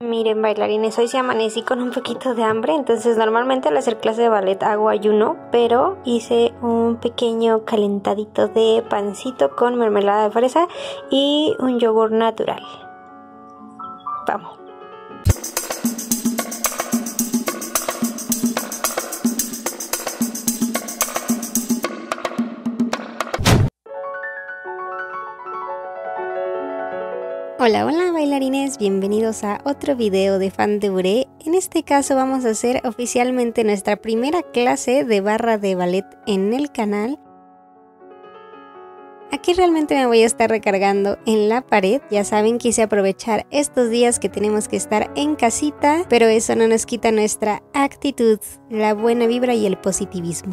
Miren, bailarines, hoy sí amanecí con un poquito de hambre, entonces normalmente al hacer clase de ballet hago ayuno, pero hice un pequeño calentadito de pancito con mermelada de fresa y un yogur natural. Vamos. Hola, hola bailarines, bienvenidos a otro video de Fan de Bourré. En este caso vamos a hacer oficialmente nuestra primera clase de barra de ballet en el canal. Aquí realmente me voy a estar recargando en la pared. Ya saben, quise aprovechar estos días que tenemos que estar en casita, pero eso no nos quita nuestra actitud, la buena vibra y el positivismo.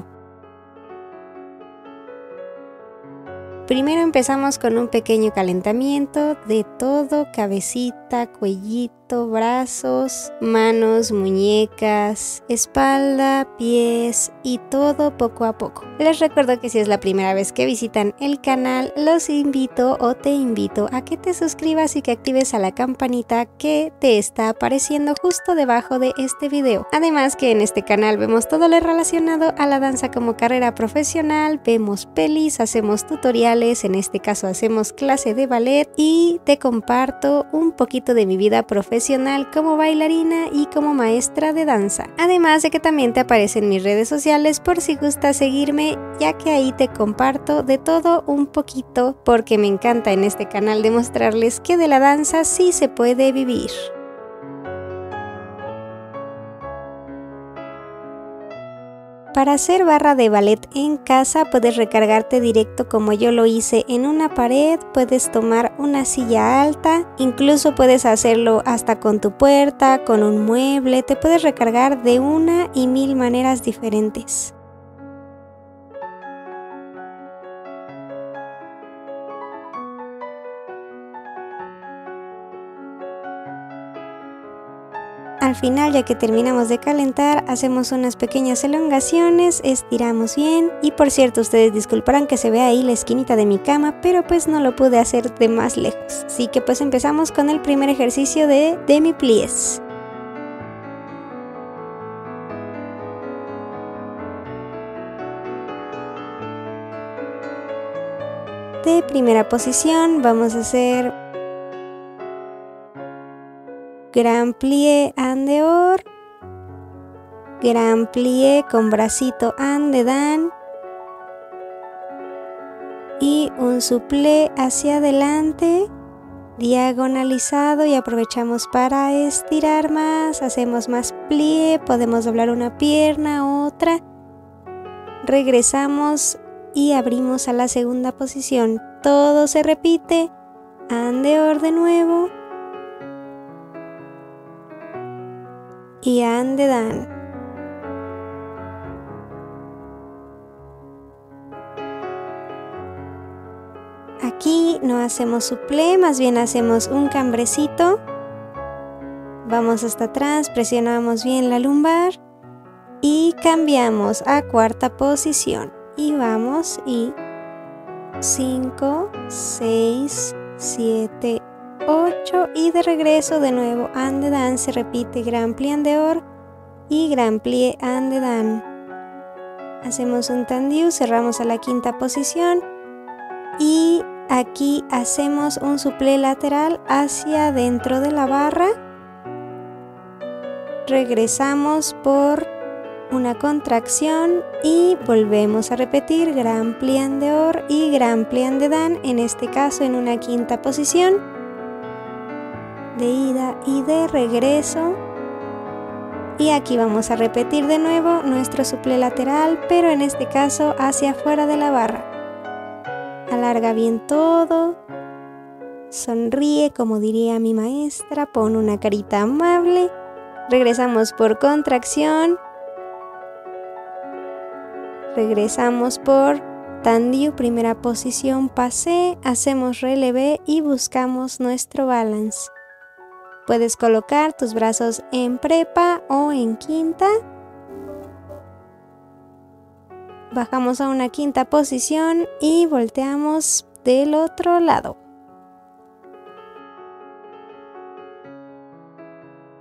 Primero empezamos con un pequeño calentamiento de todo, cabecita, cuellito, brazos, manos, muñecas, espalda, pies y todo poco a poco. Les recuerdo que si es la primera vez que visitan el canal, los invito o te invito a que te suscribas y que actives a la campanita que te está apareciendo justo debajo de este video. Además que en este canal vemos todo lo relacionado a la danza como carrera profesional, vemos pelis, hacemos tutoriales. En este caso hacemos clase de ballet y te comparto un poquito de mi vida profesional como bailarina y como maestra de danza. Además de que también te aparecen mis redes sociales por si gustas seguirme, ya que ahí te comparto de todo un poquito, porque me encanta en este canal demostrarles que de la danza sí se puede vivir. Para hacer barra de ballet en casa puedes recargarte directo como yo lo hice en una pared, puedes tomar una silla alta, incluso puedes hacerlo hasta con tu puerta, con un mueble, te puedes recargar de una y mil maneras diferentes. Al final, ya que terminamos de calentar, hacemos unas pequeñas elongaciones, estiramos bien. Y por cierto, ustedes disculparán que se vea ahí la esquinita de mi cama, pero pues no lo pude hacer de más lejos. Así que pues empezamos con el primer ejercicio de demi-pliés. De primera posición vamos a hacer grand plié en dehors, grand plié con bracito en dedans y un soufflé hacia adelante, diagonalizado, y aprovechamos para estirar más, hacemos más plié, podemos doblar una pierna, otra, regresamos y abrimos a la segunda posición. Todo se repite, en dehors de nuevo. Y en dedans. Aquí no hacemos soufflé, más bien hacemos un cambrecito. Vamos hasta atrás, presionamos bien la lumbar y cambiamos a cuarta posición. Y vamos y 5, 6, 7, 8 y de regreso de nuevo en dedans, se repite grand plié en dehors y grand plié en dedans. Hacemos un tendu, cerramos a la quinta posición y aquí hacemos un soufflé lateral hacia dentro de la barra. Regresamos por una contracción y volvemos a repetir grand plié en dehors y grand plié en dedans, en este caso en una quinta posición. De ida y de regreso, y aquí vamos a repetir de nuevo nuestro soufflé lateral, pero en este caso hacia afuera de la barra. Alarga bien todo, sonríe como diría mi maestra, pon una carita amable, regresamos por contracción, regresamos por tendu, primera posición, passé, hacemos relevé y buscamos nuestro balance. Puedes colocar tus brazos en prepa o en quinta. Bajamos a una quinta posición y volteamos del otro lado.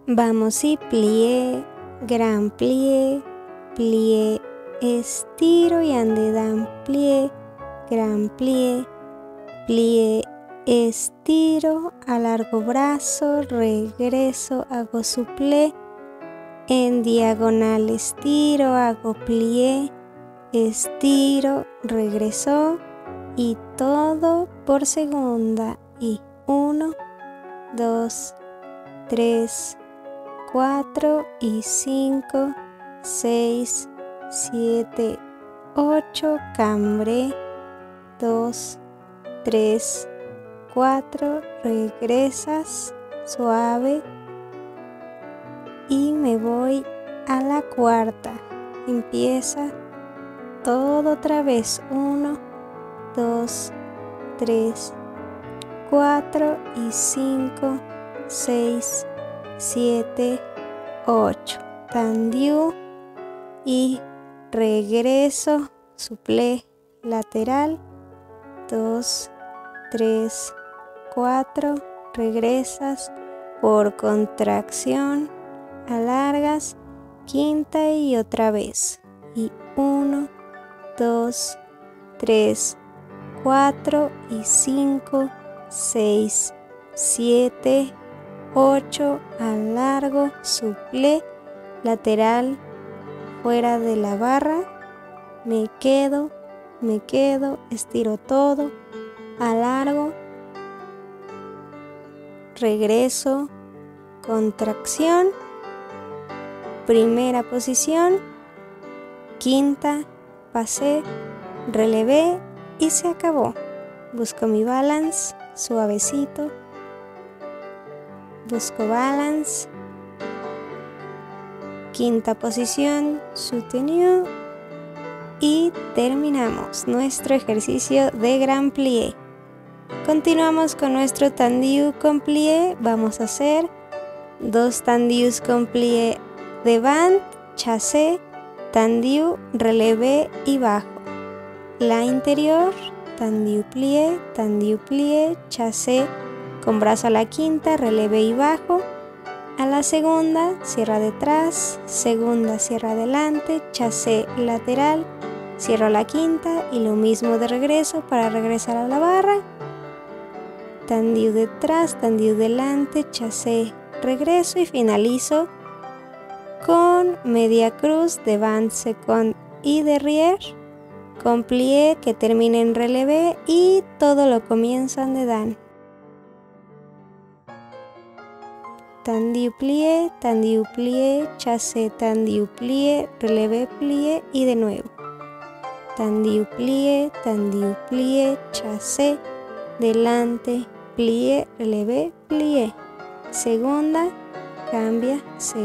Vamos y plié, grand plié, plié, estiro y en dedans plié, grand plié, plié, estiro, alargo brazo, regreso, hago souplé, en diagonal estiro, hago plié, estiro, regreso y todo por segunda y 1, 2, 3, 4 y 5, 6, 7, 8, cambré, 2, 3, 4, regresas, suave y me voy a la cuarta. Empieza todo otra vez, 1, 2, 3, 4 y 5, 6, 7, 8. Tendu y regreso, souplé lateral, 2, 3, 4, regresas por contracción, alargas, quinta y otra vez. Y 1, 2, 3, 4 y 5, 6, 7, 8, alargo, souplé, lateral, fuera de la barra, me quedo, estiro todo, alargo, regreso, contracción, primera posición, quinta, pasé, relevé y se acabó. Busco mi balance, suavecito, busco balance, quinta posición, soutenu y terminamos nuestro ejercicio de grand plié. Continuamos con nuestro tendu con plié. Vamos a hacer 2 tendus con plié devant, chassé, tendu, relevé y bajo. La interior, tendu plié, chassé, con brazo a la quinta, relevé y bajo. A la segunda, cierra detrás, segunda, cierra adelante, chassé lateral, cierro la quinta y lo mismo de regreso para regresar a la barra. Tendu detrás, tendu delante, chassé, regreso y finalizo con media cruz, devant, second y derrière, con plié que termina en relevé y todo lo comienzo en dedans. Tendu plié, chassé, tendu plié, relevé plié y de nuevo. Tendu plié, chassé, delante, plié, relevé, plié. Segunda, cambia,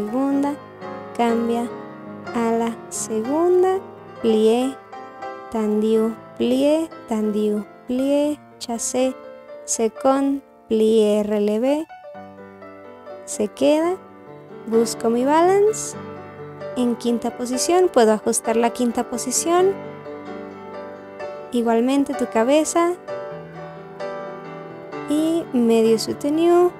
a la segunda, plié, tendu, plié, chassé, second, plié, relevé, se queda, busco mi balance, en quinta posición, puedo ajustar la quinta posición, igualmente tu cabeza y medio soutenu,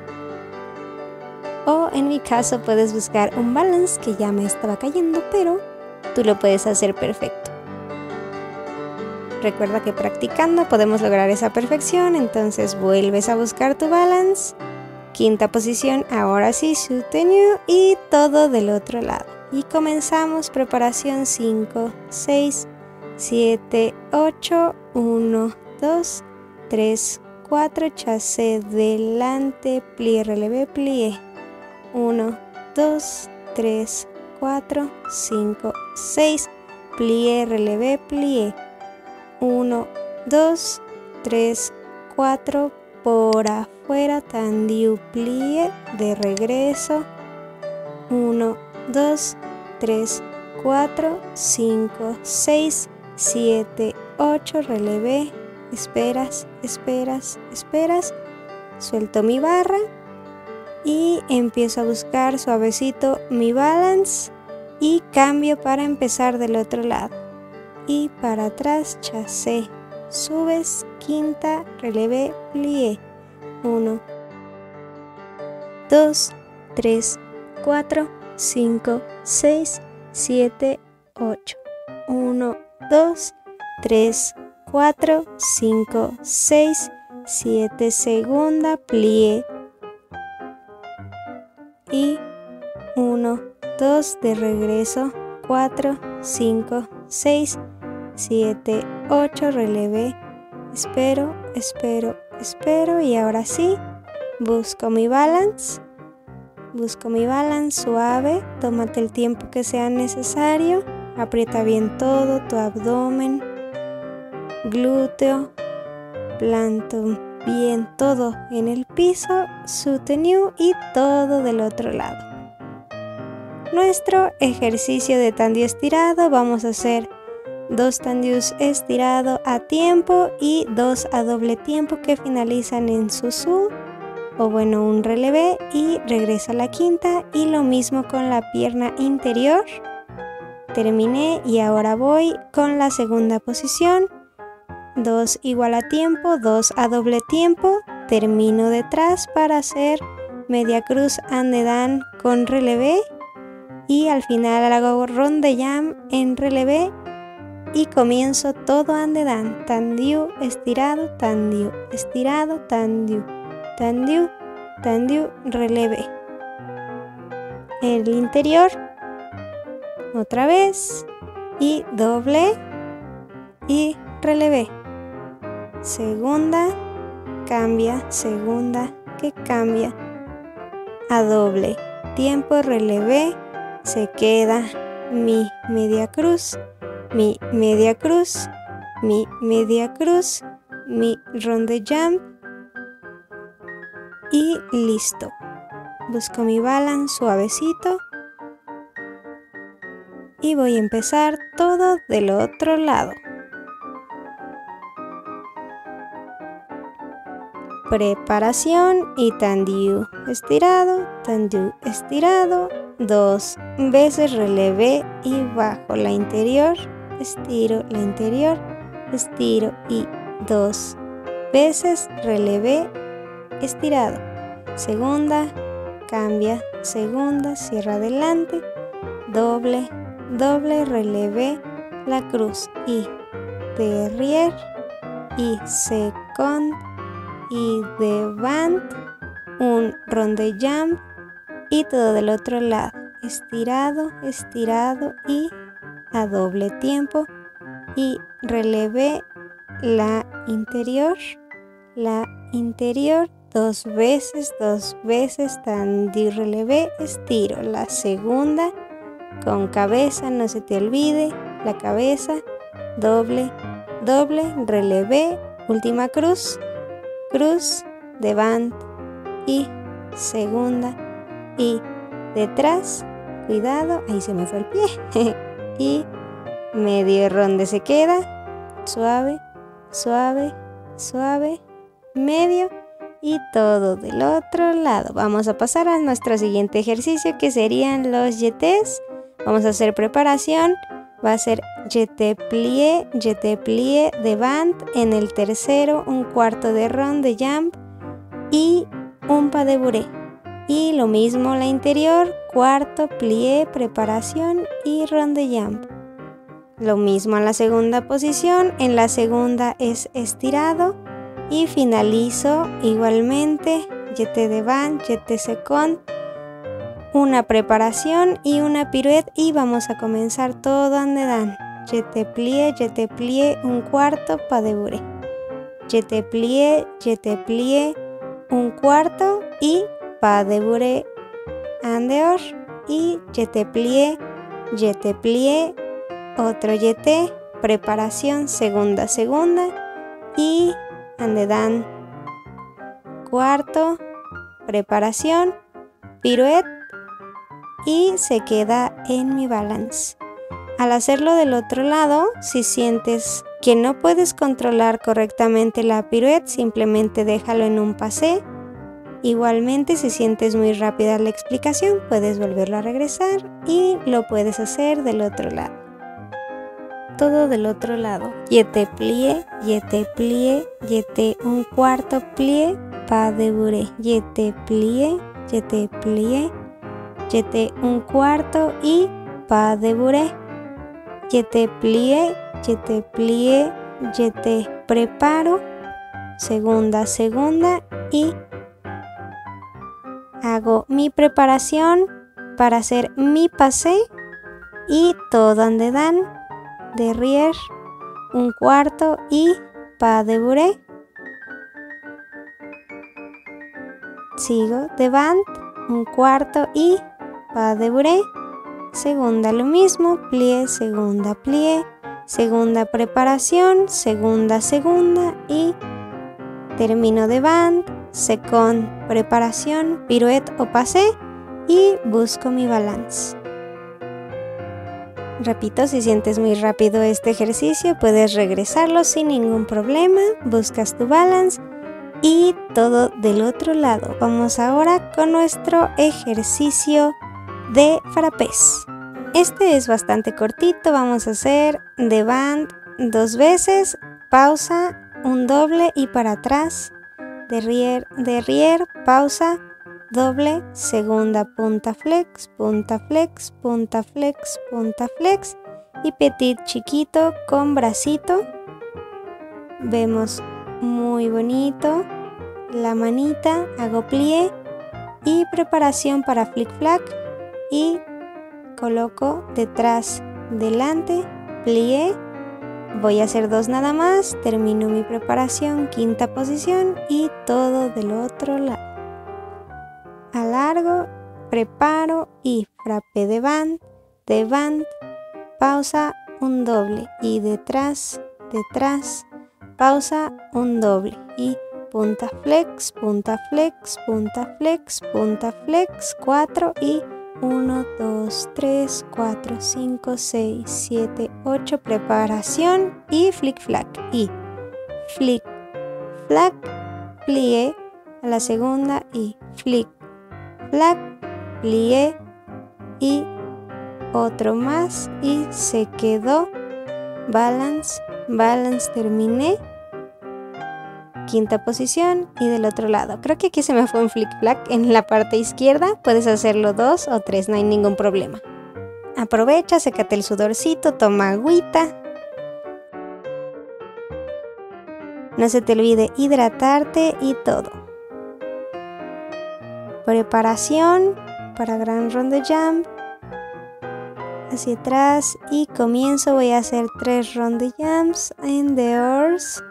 o en mi caso puedes buscar un balance que ya me estaba cayendo, pero tú lo puedes hacer perfecto. Recuerda que practicando podemos lograr esa perfección, entonces vuelves a buscar tu balance, quinta posición, ahora sí soutenu y todo del otro lado. Y comenzamos preparación 5, 6, 7, 8, 1, 2, 3, 4, chassé, delante, plié, relevé, plié. 1, 2, 3, 4, 5, 6, plié, relevé, plié. 1, 2, 3, 4, por afuera, tendu, plié, de regreso. 1, 2, 3, 4, 5, 6, 7, 8, relevé, esperas, suelto mi barra y empiezo a buscar suavecito mi balance y cambio para empezar del otro lado. Y para atrás, chassé, subes, quinta, relevé, plié. 1, 2, 3, 4, 5, 6, 7, 8. 1, 2, 3, 4, 5, 6, 7, segunda, plié. Y 1, 2, de regreso, 4, 5, 6, 7, 8, relevé. Espero, espero, espero y ahora sí, busco mi balance suave, tómate el tiempo que sea necesario, aprieta bien todo tu abdomen, glúteo, planto bien todo en el piso, soutenu y todo del otro lado. Nuestro ejercicio de tendu estirado, vamos a hacer 2 tendus estirado a tiempo y 2 a doble tiempo que finalizan en susú o bueno un relevé y regreso a la quinta y lo mismo con la pierna interior. Terminé y ahora voy con la segunda posición, 2 igual a tiempo, 2 a doble tiempo, termino detrás para hacer media cruz andedan con relevé y al final hago rond de jambe en relevé y comienzo todo andedan, tendu, estirado, tendu, estirado, tendu, tendu, tendu, relevé. El interior, otra vez, y doble, y relevé. Segunda, cambia, segunda, que cambia, a doble. Tiempo, relevé, se queda mi media cruz, mi media cruz, mi media cruz, mi rond de jambe y listo. Busco mi balance suavecito y voy a empezar todo del otro lado. Preparación y tendu estirado, 2 veces relevé y bajo la interior, estiro la interior, estiro y 2 veces relevé, estirado. Segunda, cambia, segunda, cierra adelante, doble, doble, relevé la cruz y derrière y second y devant, un rond de jambe y todo del otro lado, estirado, estirado y a doble tiempo y relevé la interior, 2 veces, tendu, relevé, estiro la segunda con cabeza, no se te olvide la cabeza, doble, doble, relevé, última cruz, cruz, devant y segunda y detrás, cuidado, ahí se me fue el pie y medio ronde se queda, suave, suave, suave, medio y todo del otro lado. Vamos a pasar a nuestro siguiente ejercicio que serían los jetés. Vamos a hacer preparación, va a ser jeté plié, devant, en el tercero un cuarto de rond de jambe y un pas de bourrée. Y lo mismo la interior, cuarto, plié, preparación y rond de jambe. Lo mismo en la segunda posición, en la segunda es estirado y finalizo igualmente jeté devant, jeté second, una preparación y una pirouette y vamos a comenzar todo andedan. Jeté plié, un cuarto, pas de bourrée. Jeté plié, un cuarto y pas de bourrée en dehors y jeté plié, otro jeté, preparación, segunda, segunda y andedan, cuarto, preparación, pirouette y se queda en mi balance. Al hacerlo del otro lado, si sientes que no puedes controlar correctamente la pirouette, simplemente déjalo en un pasé. Igualmente, si sientes muy rápida la explicación, puedes volverlo a regresar y lo puedes hacer del otro lado. Todo del otro lado. Jeté plié, un cuarto plié, pas de bourrée. Jeté plié, jeté un cuarto y pas de bourrée. Jeté plié, jeté preparo, segunda, segunda y hago mi preparación para hacer mi passé y todo en dedans, derrière, un cuarto y pas de bourrée. Sigo devant, un cuarto y pas de bourrée. Segunda lo mismo, plié, segunda preparación, segunda, segunda y termino devant, second preparación, pirouette o passé y busco mi balance. Repito, si sientes muy rápido este ejercicio, puedes regresarlo sin ningún problema, buscas tu balance y todo del otro lado. Vamos ahora con nuestro ejercicio de frappés. Este es bastante cortito, vamos a hacer devant 2 veces, pausa, un doble y para atrás, derrière, derrière, pausa, doble, segunda punta flex, punta flex, punta flex, punta flex y petit chiquito con bracito. Vemos muy bonito la manita, hago plié y preparación para flick flack y coloco detrás, delante, plié. Voy a hacer 2 nada más, termino mi preparación, quinta posición y todo del otro lado. Alargo, preparo y frappé devant, devant, pausa, un doble y detrás, detrás, pausa, un doble y punta flex, punta flex, punta flex, punta flex, 4 y 1, 2, 3, 4, 5, 6, 7, 8, preparación y flick flack y flick flack, plié a la segunda y flick flack, plié y otro más y se quedó balance, balance, terminé, quinta posición y del otro lado. Creo que aquí se me fue un flick flack en la parte izquierda, puedes hacerlo 2 o 3, no hay ningún problema. Aprovecha, sécate el sudorcito, toma agüita. No se te olvide hidratarte y todo. Preparación para gran rond de jump. Hacia atrás y comienzo, voy a hacer 3 rond de jumps en dehors.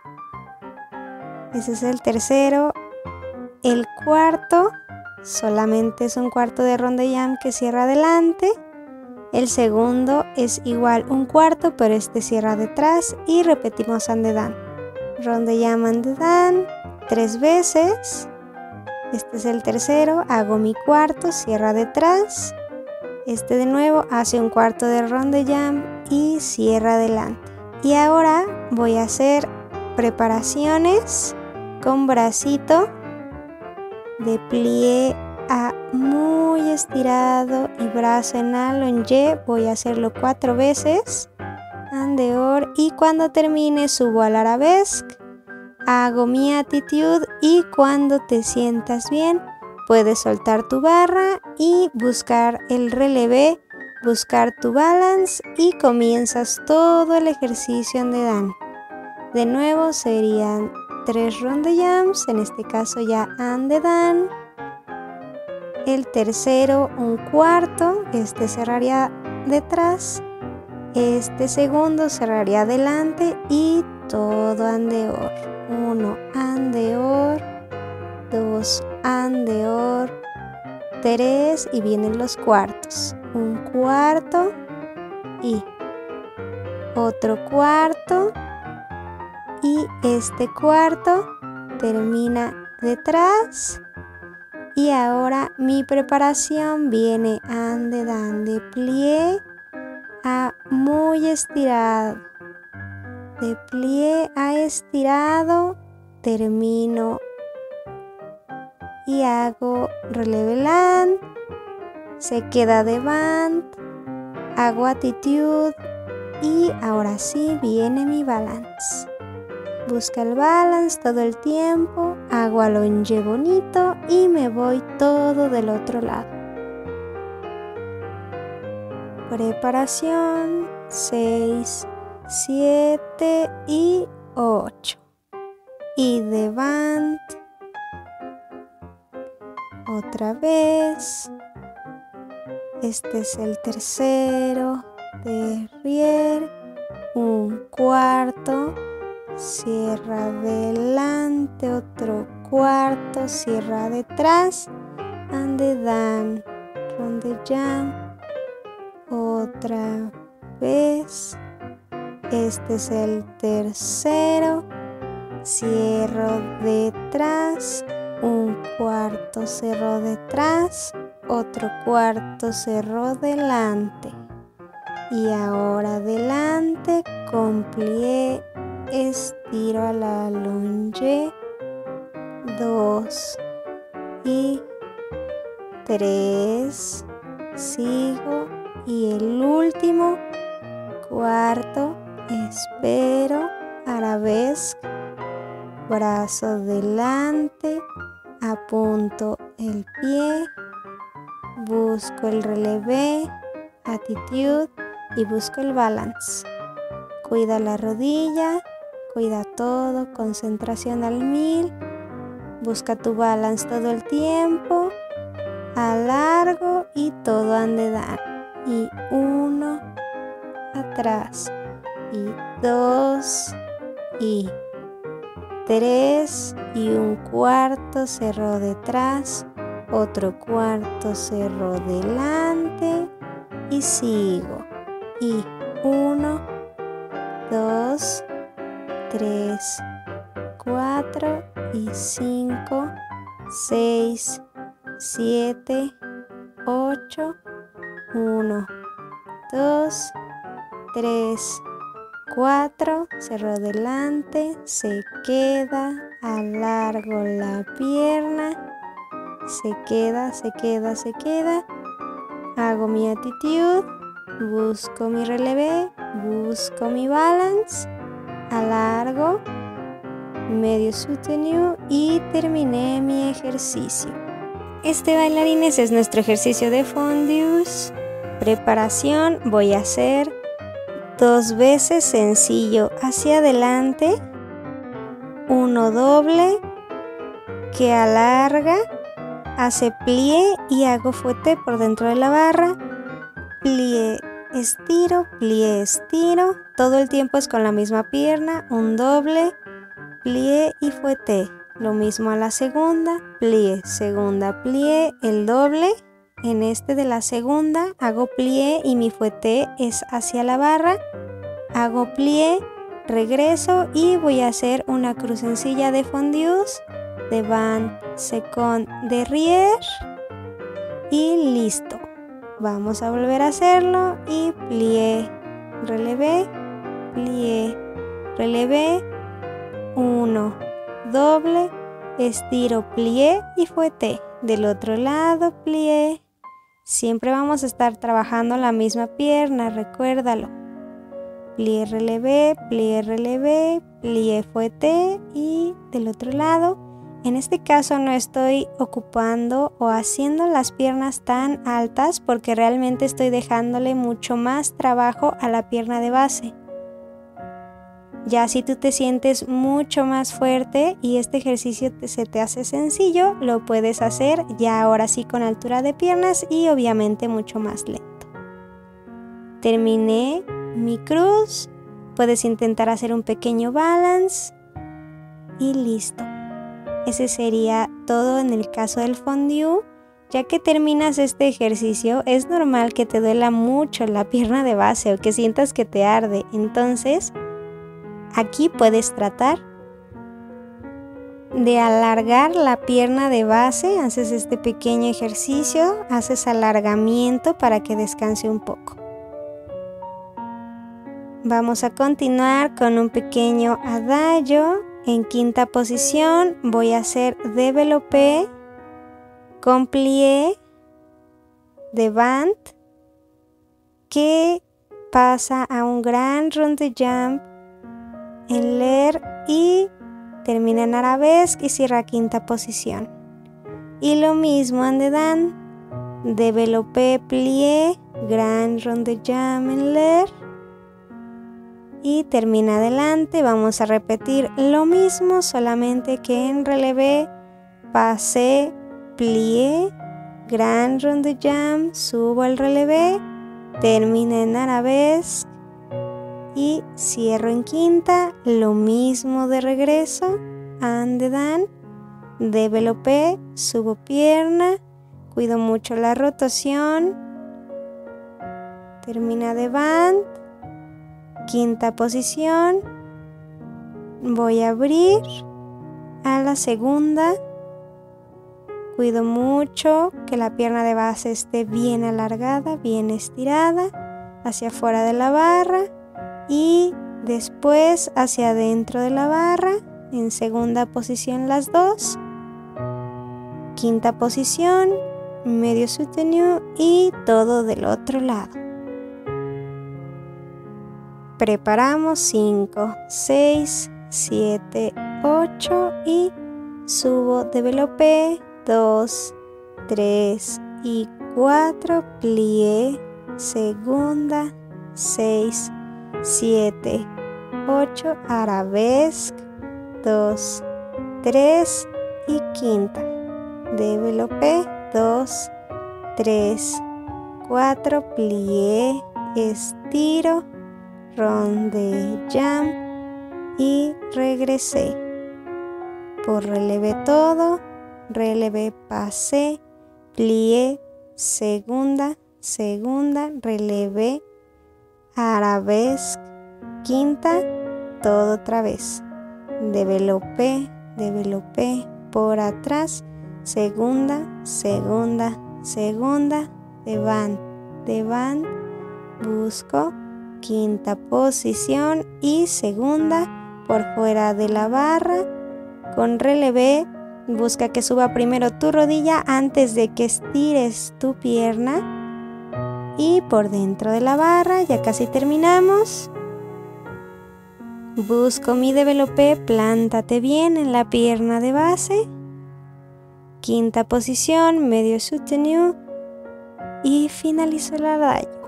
Ese es el tercero. El cuarto solamente es un cuarto de rond de jump que cierra adelante. El segundo es igual un cuarto, pero este cierra detrás y repetimos en dedans. Rond de jump en dedans 3 veces. Este es el tercero, hago mi cuarto, cierra detrás. Este de nuevo hace un cuarto de rond de jump y cierra adelante. Y ahora voy a hacer preparaciones con bracito de plié a muy estirado y brazo en allongé. Voy a hacerlo 4 veces en dehors y cuando termine subo al arabesque, hago mi attitude y cuando te sientas bien puedes soltar tu barra y buscar el relevé, buscar tu balance y comienzas todo el ejercicio en dedans. De nuevo serían 3 rond de jumps, en este caso ya en dedans. El tercero un cuarto, este cerraría detrás. Este segundo cerraría adelante y todo en dehors. 1 en dehors, 2 en dehors, 3 y vienen los cuartos. Un cuarto y otro cuarto. Y este cuarto termina detrás y ahora mi preparación viene en dedans de plié a muy estirado, de plié a estirado, termino y hago relevé land, se queda devant, hago attitude y ahora sí viene mi balance. Busca el balance todo el tiempo, hago allongé bonito y me voy todo del otro lado. Preparación, 6, 7 y 8. Y devant. Otra vez. Este es el tercero. Derrière. Un cuarto. Cierra adelante. Otro cuarto. Cierra detrás. En dedans. Rond de jambe. Otra vez. Este es el tercero. Cierro detrás. Un cuarto cerró detrás. Otro cuarto cerró delante. Y ahora adelante con plié. Estiro a la longe. 2 y 3. Sigo. Y el último, cuarto, espero, arabesque, brazo delante, apunto el pie, busco el relevé, attitude y busco el balance. Cuida la rodilla, cuida todo, concentración al 1000, busca tu balance todo el tiempo, alargo y todo en dedans. Y 1 atrás y 2 y 3 y un cuarto cerró detrás, otro cuarto cerró delante y sigo. Y 1, 2, 3, 4 y 5, 6, 7, 8. 1, 2, 3, 4, cerró delante, se queda, alargo la pierna, se queda, se queda, se queda, hago mi attitude, busco mi relevé, busco mi balance, alargo, medio soutenu y terminé mi ejercicio. Este, bailarines, es nuestro ejercicio de fondues. Preparación, voy a hacer 2 veces sencillo hacia adelante, 1 doble que alarga, hace plié y hago fouetté por dentro de la barra, plié, estiro, todo el tiempo es con la misma pierna, un doble, plié y fouetté, lo mismo a la segunda, plié, segunda, plié, el doble. En este de la segunda hago plié y mi fouetté es hacia la barra, hago plié, regreso y voy a hacer una cruz sencilla de fondues, devant, second, derrière y listo. Vamos a volver a hacerlo y plié, relevé, 1, doble, estiro, plié y fouetté. Del otro lado, plié. Siempre vamos a estar trabajando la misma pierna, recuérdalo. Plié, relevé, plié, fouetté y del otro lado. En este caso no estoy ocupando o haciendo las piernas tan altas porque realmente estoy dejándole mucho más trabajo a la pierna de base. Ya si tú te sientes mucho más fuerte y este ejercicio se te hace sencillo, lo puedes hacer ya ahora sí con altura de piernas y obviamente mucho más lento. Terminé mi cruz, puedes intentar hacer un pequeño balance y listo. Ese sería todo en el caso del fondue. Ya que terminas este ejercicio, es normal que te duela mucho la pierna de base o que sientas que te arde. Entonces, aquí puedes tratar de alargar la pierna de base, haces este pequeño ejercicio, haces alargamiento para que descanse un poco. Vamos a continuar con un pequeño adagio. En quinta posición voy a hacer développé con plié, devant, que pasa a un gran rond de jambe en l'air y termina en arabesque y cierra quinta posición. Y lo mismo en dedans, développé, plié, Grand rond de jambe en l'air. Y termina adelante. Vamos a repetir lo mismo, solamente que en relevé. Passé, plié, grand rond de jambe, subo al relevé, termina en arabesque y cierro en quinta. Lo mismo de regreso, en dedans, développé, subo pierna, cuido mucho la rotación, termina devant, quinta posición, voy a abrir a la segunda, cuido mucho que la pierna de base esté bien alargada, bien estirada, hacia afuera de la barra y después hacia adentro de la barra, en segunda posición las dos, quinta posición, medio soutenu y todo del otro lado. Preparamos 5, 6, 7, 8 y subo, développé, 2, 3 y 4, plié, segunda, 6, 7, 8, arabesque, 2, 3 y quinta, développé, 2, 3, 4, plié, estiro, rond de jambe y regresé. Por relevé todo, relevé, passé, plié, segunda, relevé, arabesque, quinta, todo otra vez. Développé, por atrás, segunda, devant, busco, quinta posición y segunda por fuera de la barra, con relevé, busca que suba primero tu rodilla antes de que estires tu pierna y por dentro de la barra, ya casi terminamos. Busco mi développé, plántate bien en la pierna de base, quinta posición, medio soutenu y finalizo el araño.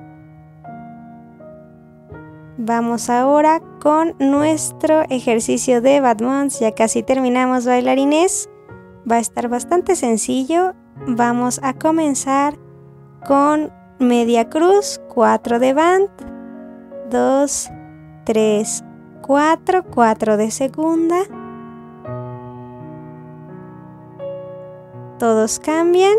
Vamos ahora con nuestro ejercicio de battements, ya casi terminamos, bailarines. Va a estar bastante sencillo. Vamos a comenzar con media cruz, 4 devant, 2, 3, 4, 4 de segunda. Todos cambian.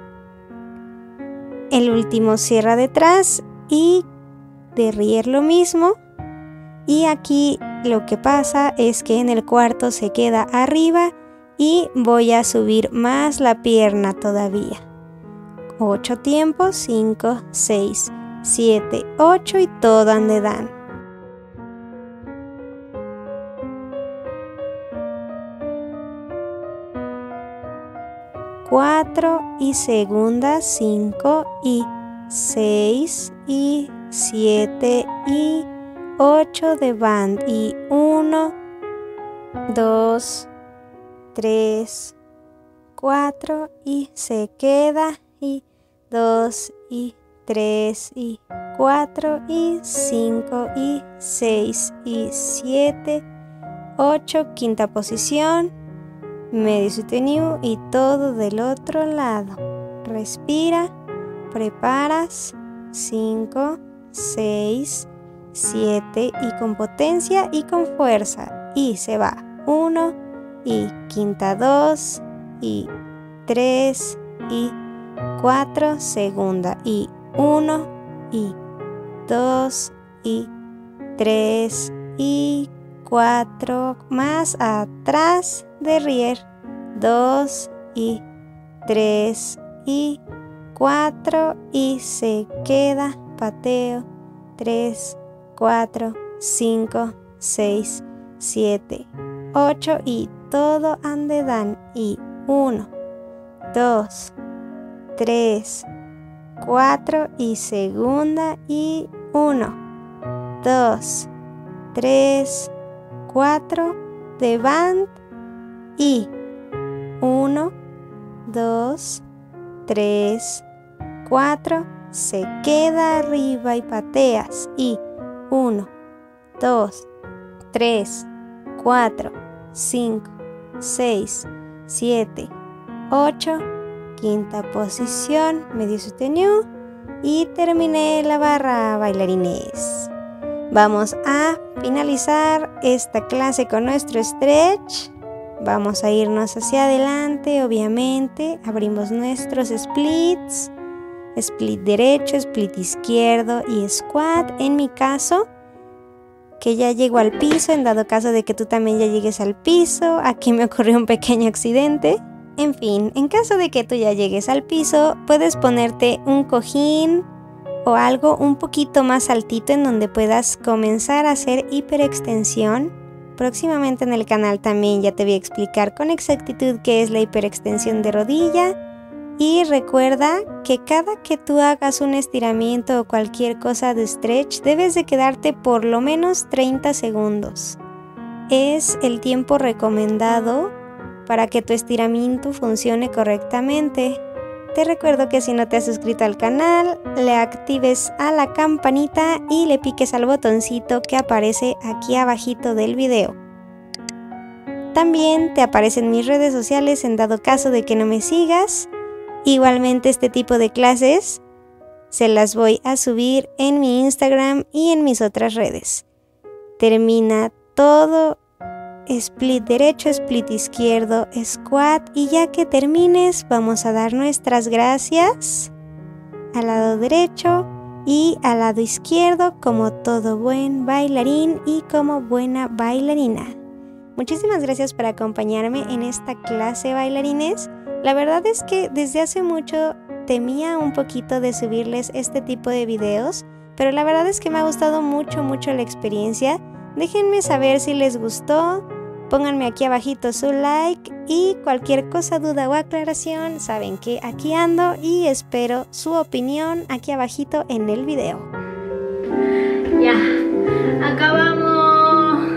El último cierra detrás y derrière lo mismo, y aquí lo que pasa es que en el cuarto se queda arriba y voy a subir más la pierna todavía. 8 tiempos, 5, 6, 7, 8 y todo en dedans. Cuatro y segunda, 5 y 6 y 7 y 8 devant y 1, 2, 3, 4 y se queda y 2 y 3 y 4 y 5 y 6 y 7, 8, quinta posición, medio soutenu y todo del otro lado. Respira, preparas, 5, 6, 7 y con potencia y con fuerza y se va 1 y quinta 2 y 3 y 4, segunda y 1 y 2 y 3 y 4, más atrás, derrière, 2 y 3 y 4 y se queda, pateo, 3, 4, 5, 6, 7, 8 y todo en dedans y 1, 2, 3, 4 y segunda y 1, 2, 3, 4, devant y 1, 2, 3, 4, se queda arriba y pateas. Y 1, 2, 3, 4, 5, 6, 7, 8. Quinta posición, medio sostenido. Y terminé la barra, bailarines. Vamos a finalizar esta clase con nuestro stretch. Vamos a irnos hacia adelante, obviamente. Abrimos nuestros splits. Split derecho, split izquierdo y squat. En mi caso, que ya llego al piso, en dado caso de que tú también ya llegues al piso. Aquí me ocurrió un pequeño accidente. En fin, en caso de que tú ya llegues al piso, puedes ponerte un cojín o algo un poquito más altito en donde puedas comenzar a hacer hiperextensión. Próximamente en el canal también ya te voy a explicar con exactitud qué es la hiperextensión de rodilla. Y recuerda que cada que tú hagas un estiramiento o cualquier cosa de stretch, debes de quedarte por lo menos 30 segundos. Es el tiempo recomendado para que tu estiramiento funcione correctamente. Te recuerdo que si no te has suscrito al canal, le actives a la campanita y le piques al botoncito que aparece aquí abajito del video. También te aparecen mis redes sociales en dado caso de que no me sigas. Igualmente este tipo de clases se las voy a subir en mi Instagram y en mis otras redes. Termina todo. Split derecho, split izquierdo, squat, y ya que termines vamos a dar nuestras gracias al lado derecho y al lado izquierdo como todo buen bailarín y como buena bailarina. Muchísimas gracias por acompañarme en esta clase, bailarines. La verdad es que desde hace mucho temía un poquito de subirles este tipo de videos, pero la verdad es que me ha gustado mucho la experiencia. Déjenme saber si les gustó. Pónganme aquí abajito su like y cualquier cosa, duda o aclaración, saben que aquí ando y espero su opinión aquí abajito en el video. Ya, acabamos.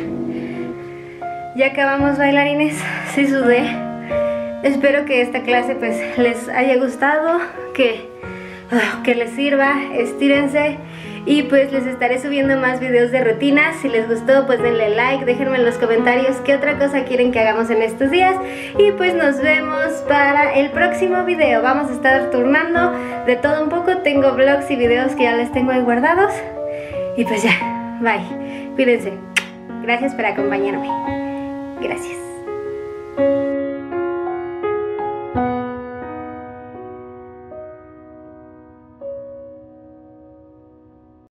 Ya acabamos, bailarines. Sí sudé. Espero que esta clase pues les haya gustado, que les sirva. Estírense. Y pues les estaré subiendo más videos de rutinas. Si les gustó, pues denle like, déjenme en los comentarios qué otra cosa quieren que hagamos en estos días. Y pues nos vemos para el próximo video. Vamos a estar turnando de todo un poco. Tengo vlogs y videos que ya les tengo ahí guardados. Y pues ya, bye. Cuídense. Gracias por acompañarme. Gracias.